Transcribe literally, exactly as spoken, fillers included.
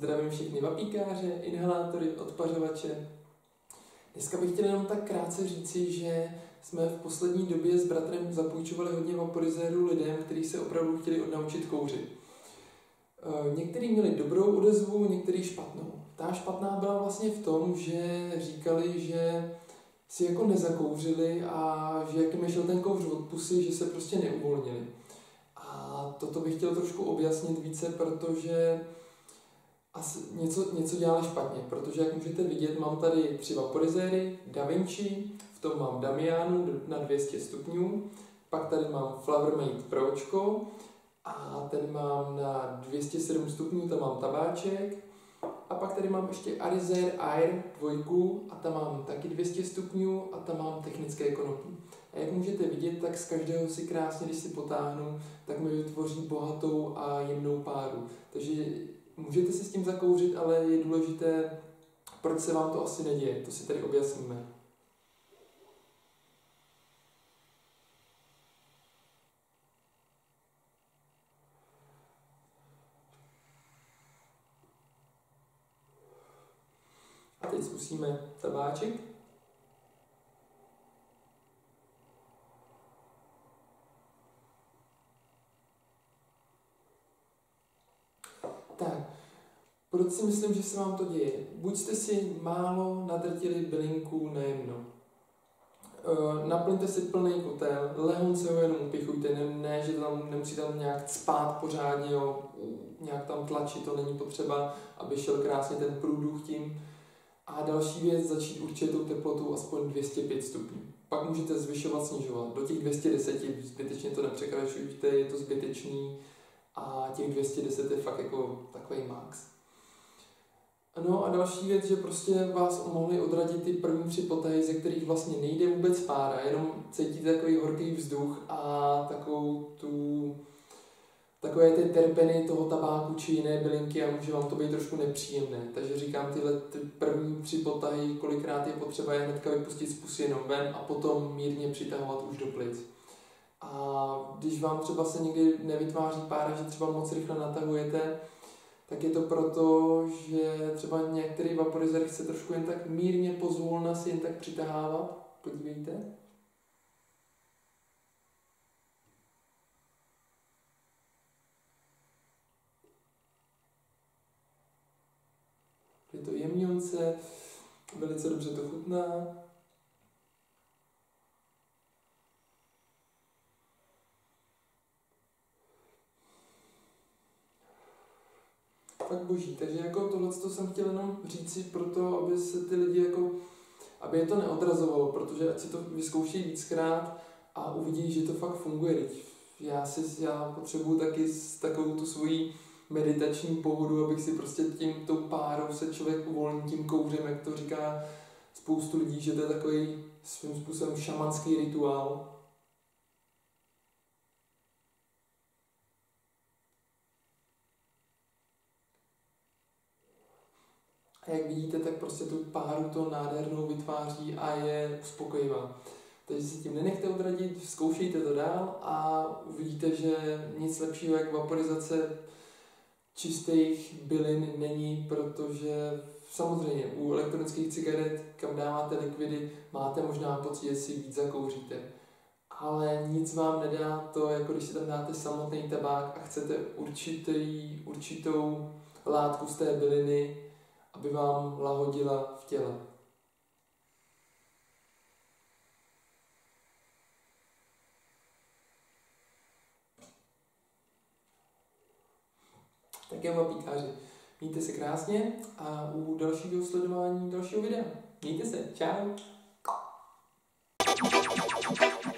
Zdravím všechny vapíkáře, inhalátory, odpařovače. Dneska bych chtěl jenom tak krátce říci, že jsme v poslední době s bratrem zapůjčovali hodně vaporizérů lidem, kteří se opravdu chtěli odnaučit kouřit. Někteří měli dobrou odezvu, někteří špatnou. Ta špatná byla vlastně v tom, že říkali, že si jako nezakouřili a že jak jim šel ten kouř od pusy, že se prostě neuvolnili. A toto bych chtěl trošku objasnit více, protože asi něco, něco dělali špatně, protože jak můžete vidět, mám tady tři vaporizéry, Da Vinci, v tom mám Damianu na dvě stě stupňů, pak tady mám Flowermate Pročko a ten mám na dvě stě sedm stupňů, tam mám tabáček, a pak tady mám ještě Arizer Air dvojku a tam mám taky dvě stě stupňů a tam mám technické konopí. A jak můžete vidět, tak z každého si krásně, když si potáhnu, tak mi vytvoří bohatou a jemnou páru. Takže můžete si s tím zakouřit, ale je důležité, proč se vám to asi neděje. To si tady objasníme. A teď zkusíme tabáček. Tak, proč si myslím, že se vám to děje? Buď jste si málo nadrtili bylinku na jemno. E, naplňte si plný kotel, lehonce ho jenom upichujte, ne, ne že tam nemusíte tam nějak cpát pořádně, jo, nějak tam tlačit, to není potřeba, aby šel krásně ten průduch tím. A další věc, začít určitou teplotou aspoň dvě stě pět stupňů. Pak můžete zvyšovat, snižovat. Do těch dvě stě deset zbytečně to nepřekračujte, je to zbytečný. A těch dvě stě deset je fakt jako takový max. No a další věc, že prostě vás mohli odradit ty první tři potahy, ze kterých vlastně nejde vůbec pára, jenom cítíte takový horký vzduch a takovou tu, takové ty terpeny toho tabáku či jiné bylinky a může vám to být trošku nepříjemné. Takže říkám, tyhle ty první tři potahy, kolikrát je potřeba je hnedka vypustit z pusy jenom ven a potom mírně přitahovat už do plic. A když vám třeba se někdy nevytváří pára, že třeba moc rychle natahujete, tak je to proto, že třeba některý vaporizer chce trošku jen tak mírně pozvolna si jen tak přitahávat. Podívejte. Je to jemňonce, velice dobře to chutná. Fakt boží, takže jako tohleto jsem chtěl jenom říci proto, aby se ty lidi jako, aby je to neodrazovalo, protože ať si to vyzkouší víckrát a uvidí, že to fakt funguje. Já si, já potřebuji taky takovou tu svoji meditační pohodu, abych si prostě tím, tou párou se člověk uvolní tím kouřem, jak to říká spoustu lidí, že to je takový svým způsobem šamanský rituál. A jak vidíte, tak prostě tu páru to nádhernou vytváří a je uspokojivá. Takže si tím nenechte odradit, zkoušejte to dál a uvidíte, že nic lepšího jak vaporizace čistých bylin není, protože samozřejmě u elektronických cigaret, kam dáváte likvidy, máte možná pocit, že si víc zakouříte. Ale nic vám nedá to, jako když si tam dáte samotný tabák a chcete určitý, určitou látku z té byliny, aby vám lahodila v těle. Tak jo, vapíkáři, mějte se krásně a u dalšího sledování dalšího videa. Mějte se, čau!